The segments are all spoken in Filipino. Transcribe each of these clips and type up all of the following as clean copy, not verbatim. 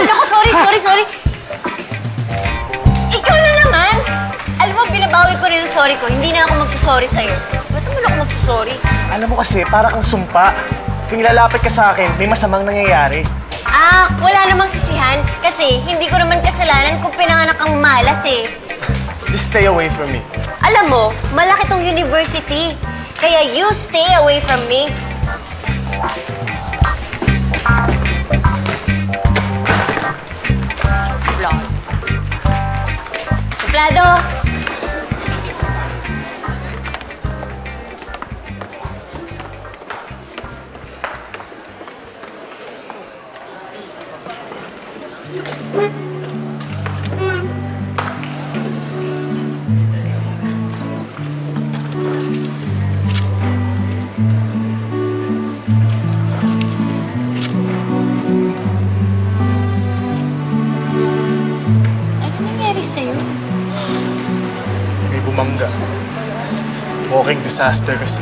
naku, sorry. Ikaw na naman! Alam mo, binabawi ko rin yung sorry ko. Hindi na ako magsusorry sa'yo. Ba't naman ako magsusorry? Alam mo kasi, para kang sumpa. Kung ilalapit ka sa akin, may masamang nangyayari. Wala namang sisihan. Kasi hindi ko naman kasalanan kung pinanganak kang malas eh. Just stay away from me. Alam mo, malaki tong university. Kaya you stay away from me. Suplado! Bumangga. Walking disaster kasi.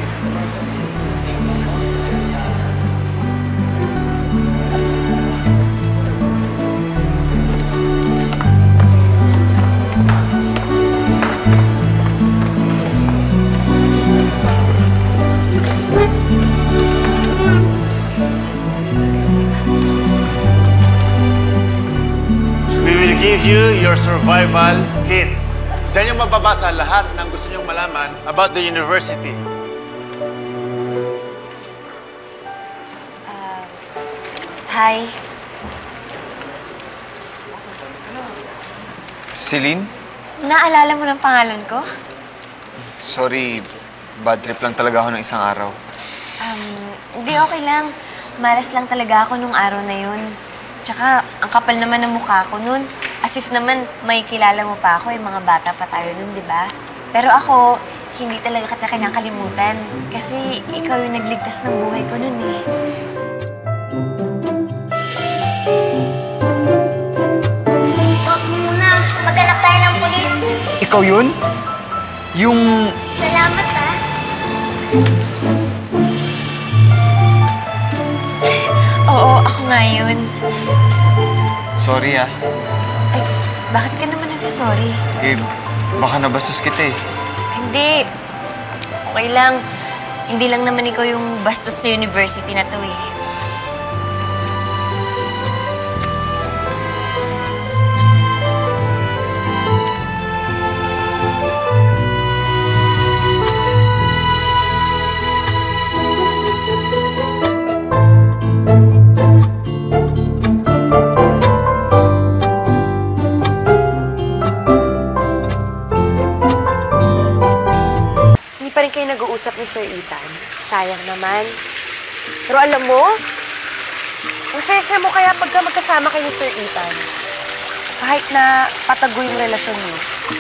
So we will give you your survival kit. Diyan yung mababasa lahat ng gusto niyong malaman about the university. Hi. Celine? Naalala mo ng pangalan ko? Sorry, bad trip lang talaga ako ng isang araw. Hindi, okay lang. Malas lang talaga ako nung araw na yun. Tsaka, ang kapal naman ng mukha ko nun. As if naman may kilala mo pa ako, yung mga bata pa tayo nun, di ba? Pero ako, hindi talaga kita kinakalimutan. Kasi ikaw yung nagligtas ng buhay ko nun eh. Suot mo muna. Maghanap tayo ng pulis. Ikaw yun? Yung... Salamat, ha? Oo, ako nga yun. Sorry ah. Ay, bakit ka naman nagsasorry? Eh, baka nabastos kita eh. Hindi. Okay lang. Hindi lang naman ikaw yung bastos sa university na to eh. Pa rin kayo nag-uusap ni Sir Ethan. Sayang naman. Pero alam mo, ang saya-saya mo kaya pagka magkasama kayo ni Sir Ethan. Kahit na patago yung relasyon niyo.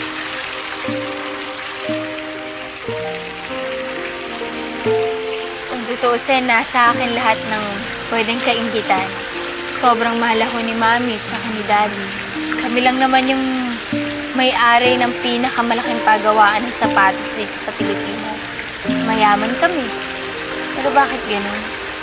Kung tutuusin, nasa akin lahat ng pwedeng kainggitan. Sobrang mahal ako ni Mami at saka ni Daddy. Kami lang naman yung may-ari ng pinakamalaking pagawaan ng sapatos dito sa Pilipinas. Mayaman kami. Pero bakit ganun?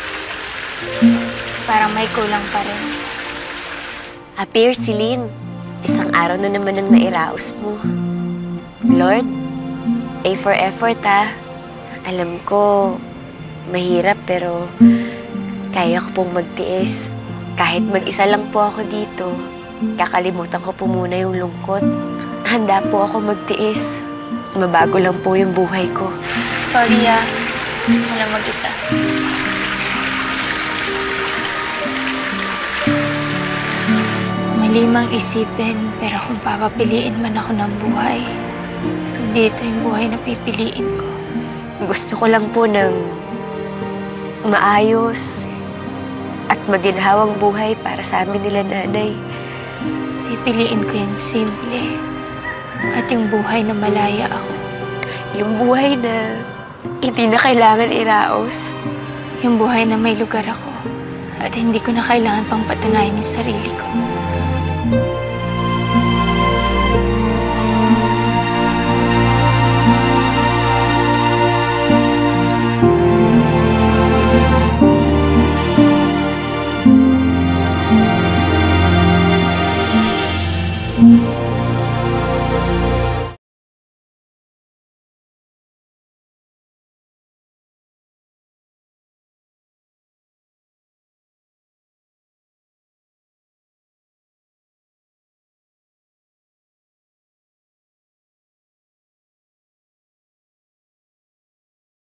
Parang may kulang pa rin. Appear, Celine. Isang araw na naman ang nairaos mo. Lord, A for effort, ha? Alam ko, mahirap pero kaya ko pong magtiis. Kahit mag-isa lang po ako dito, kakalimutan ko po muna yung lungkot. Handa po ako magtiis. Mabago lang po yung buhay ko. Sorry, gusto ko lang mag-isa. Malimang isipin, pero kung papapiliin man ako ng buhay, dito yung buhay na pipiliin ko. Gusto ko lang po ng maayos at maginhawang buhay para sa amin nila nanay. Pipiliin ko yung simple at yung buhay na malaya ako. Yung buhay na hindi na kailangan iraos. Yung buhay na may lugar ako at hindi ko na kailangan pang patunayan yung sarili ko.